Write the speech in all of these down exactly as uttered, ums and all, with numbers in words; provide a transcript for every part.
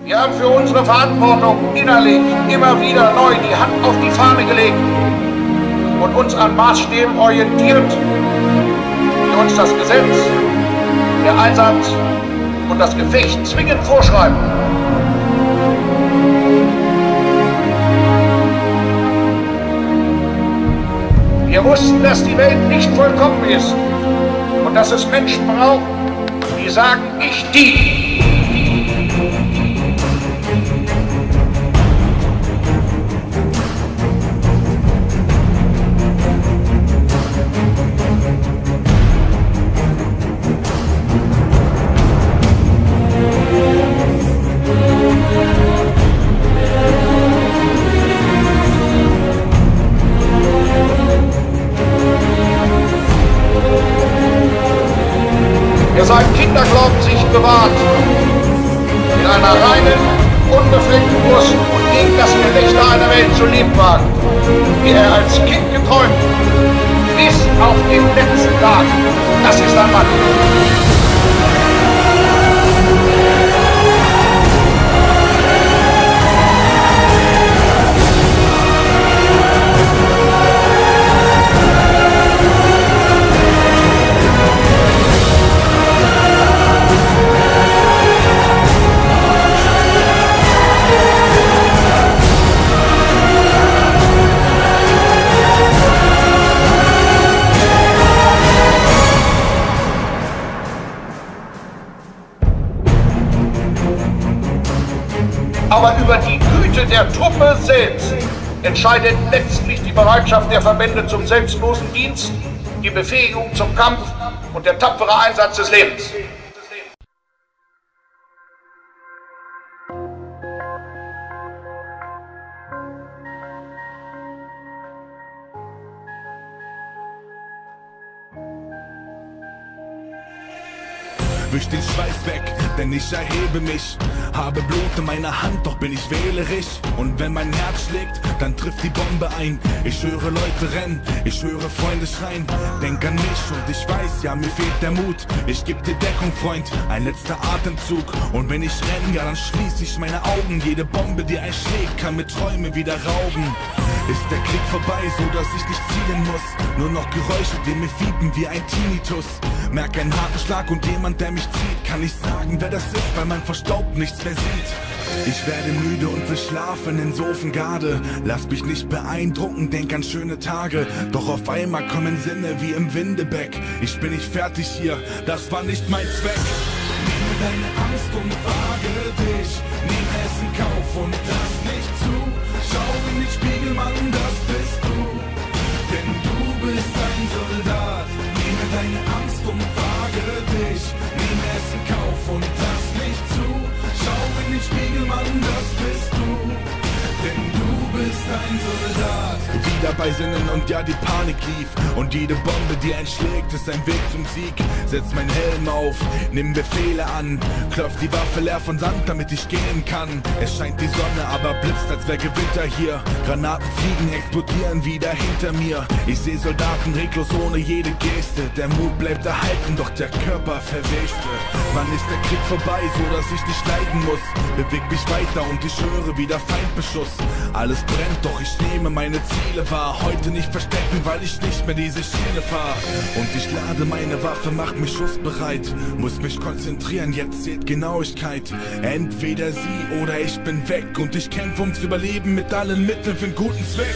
Wir haben für unsere Verantwortung innerlich immer wieder neu die Hand auf die Fahne gelegt und uns an Maßstäben orientiert, die uns das Gesetz, der Einsatz und das Gefecht zwingend vorschreiben. Wir wussten, dass die Welt nicht vollkommen ist und dass es Menschen braucht, die sagen, ich die. Der seinen Kinderglauben sich bewahrt, in einer reinen, unbefleckten Brust und gegen das Gelächter einer Welt zu leben wagt, wie er als Kind geträumt, bis auf den letzten Tag. Das ist ein Mann. Aber über die Güte der Truppe selbst entscheidet letztlich die Bereitschaft der Verbände zum selbstlosen Dienst, die Befähigung zum Kampf und der tapfere Einsatz des Lebens. Wisch den Schweiß weg, denn ich erhebe mich. Habe Blut in meiner Hand, doch bin ich wählerisch. Und wenn mein Herz schlägt, dann trifft die Bombe ein. Ich höre Leute rennen, ich höre Freunde schreien. Denk an mich und ich weiß, ja, mir fehlt der Mut. Ich geb dir Deckung, Freund, ein letzter Atemzug. Und wenn ich renn, ja, dann schließ ich meine Augen. Jede Bombe, die einschlägt, kann mir Träume wieder rauben. Ist der Krieg vorbei, so dass ich nicht zielen muss. Nur noch Geräusche, die mir fiepen wie ein Tinnitus. Merk einen harten Schlag und jemand, der mich zieht. Kann nicht sagen, wer das ist, weil man verstaubt nichts mehr sieht. Ich werde müde und will schlafen in Sofengarde. Lass mich nicht beeindrucken, denk an schöne Tage. Doch auf einmal kommen Sinne wie im Windebeck. Ich bin nicht fertig hier, das war nicht mein Zweck. Nehme deine Angst und wage dich. Nehme es in Kauf und lass nicht zu. Schau in den Spiegel, Mann, das bist du. Denn du bist ein Soldat. Nehme deine Angst und wage dich. Nehme es in Kauf und lass nicht zu. Schau in den Spiegel, Mann, das bist du. Denn du bist ein Soldat. Wieder bei Sinnen und ja, die Panik lief. Und jede Bombe, die einschlägt, ist ein Weg zum Sieg. Setz mein Helm auf, nimm Befehle an. Klopf die Waffe leer von Sand, damit ich gehen kann. Es scheint die Sonne, aber blitzt, als wär Gewitter hier. Granaten fliegen, explodieren wieder hinter mir. Ich seh Soldaten reglos ohne jede Geste. Der Mut bleibt erhalten, doch der Körper verweste. Wann ist der Krieg vorbei, so dass ich nicht leiden muss? Beweg mich weiter und ich höre wieder Feindbeschuss. Alles brennt, doch ich nehme meine Ziele wahr. Heute nicht verstecken, weil ich nicht mehr diese Schiene fahr. Und ich lade meine Waffe, mach mich schussbereit. Muss mich konzentrieren, jetzt zählt Genauigkeit. Entweder sie oder ich bin weg. Und ich kämpfe ums Überleben mit allen Mitteln für einen guten Zweck.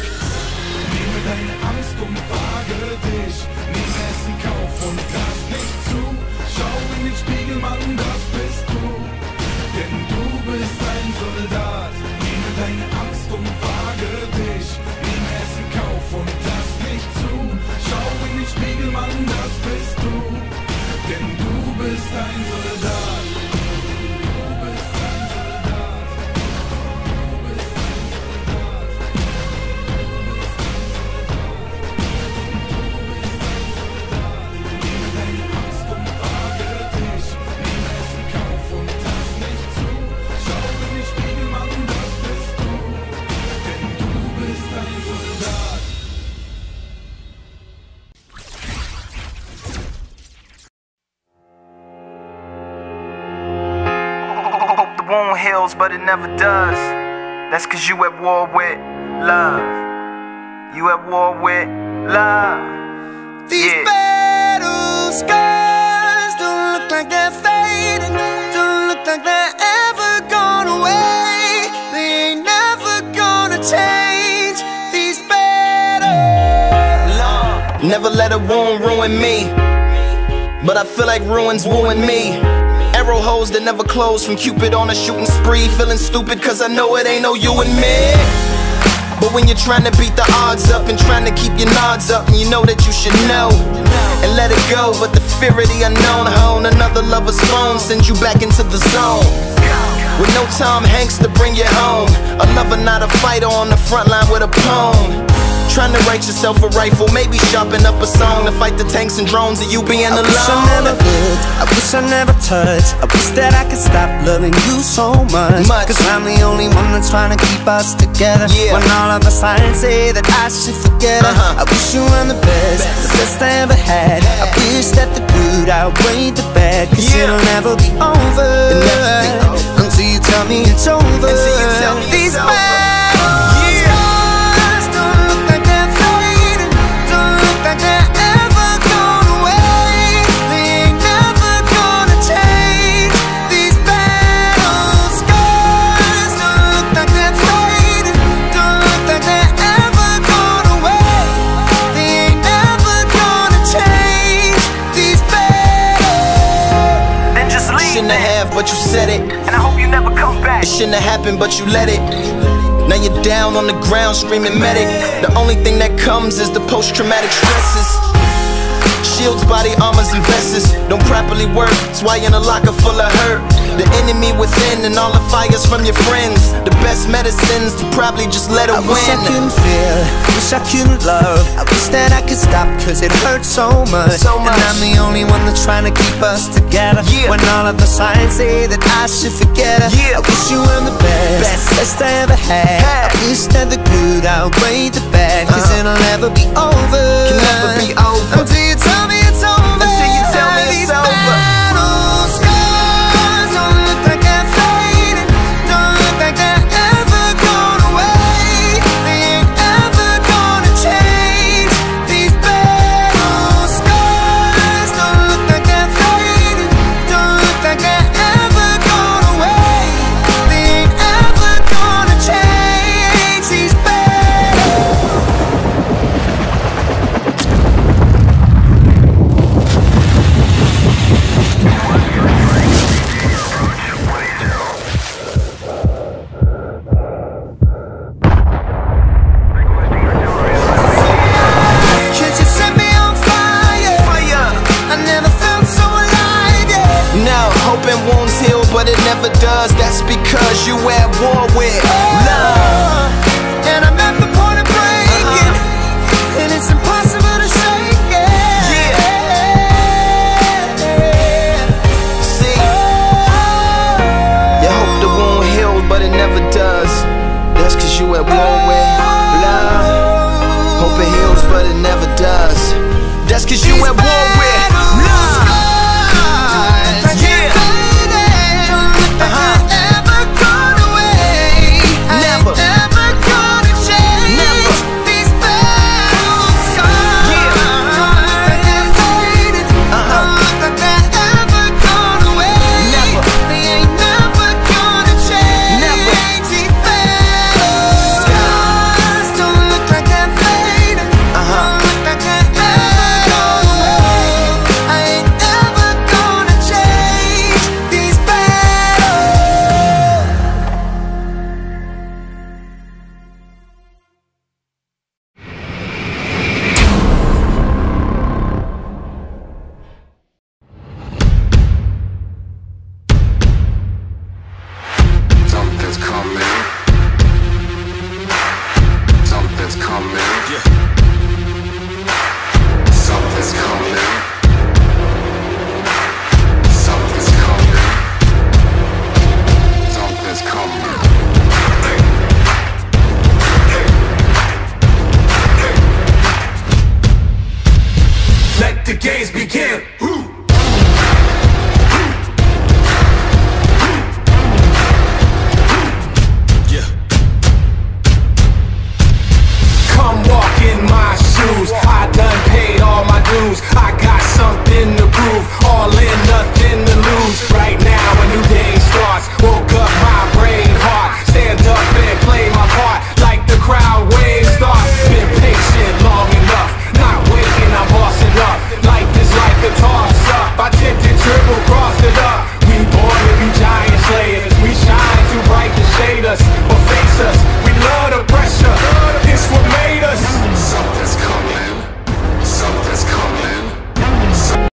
Nehme deine Angst und wage dich. Nehme es in Kauf und lass nicht zu. Schau in den Spiegel, Mann, das bist du. Denn du bist ein Soldat. Nehme deine Angst und wage dich. Nehme es in Kauf und lass nicht zu. Schau in den Spiegel, Mann, das bist du. Denn du bist ein Soldat. Du bist ein Soldat. Du bist ein Soldat. Du bist ein Soldat. Du bist ein Soldat. Nehme deine Angst und wage dich. Nehme es in heals, but it never does. That's cause you at war with love. You at war with love. These yeah. battle scars don't look like they're fading, don't look like they're ever gone away. They ain't never gonna change. These battles. Never let a wound ruin me, but I feel like ruins wooing me. Arrow holes that never close from Cupid on a shooting spree. Feeling stupid cause I know it ain't no you and me. But when you're trying to beat the odds up and trying to keep your nods up, and you know that you should know and let it go, but the fear of the unknown hone another lover's phone sends you back into the zone. With no Tom Hanks to bring you home, a lover not a fighter on the front line with a poem. Trying to write yourself a rifle, maybe sharpen up a song to fight the tanks and drones of you being alone. I wish I never could, I wish I never touched. I wish that I could stop loving you so much, much. Cause I'm the only one that's trying to keep us together, yeah. When all of the signs say that I should forget her, uh-huh. I wish you were the best, best, the best I ever had. I wish that the good outweighed the bad, cause yeah. it'll never be over, it'll never be over until you tell me it's over. Until you tell me These it's over. But you said it, and I hope you never come back. It shouldn't have happened, but you let it. Now you're down on the ground screaming medic. The only thing that comes is the post-traumatic stresses. Shields, body armors, and vests don't properly work. That's why you're in a locker full of hurt. The enemy within and all the fires from your friends. The best medicines to probably just let it I win. wish I couldn't feel, wish I couldn't love. I wish that I could stop cause it hurts so much, so much. And I'm the only one that's trying to keep us together, yeah. When all of the signs say that I should forget her, yeah. I wish you were the best, best, best I ever had. I wish that the good outweighed the bad, cause uh-huh. it'll never be over. Can never be over until you tell me it's over. Until you tell me it's over. Wounds heal, but it never does. That's because you at war with love. And I'm at the point of breaking, uh-huh. And it's impossible to shake it. Yeah. See, you hope the wound heals, but it never does. That's cause you at war with love. Hope it heals, but it never does. That's cause you at war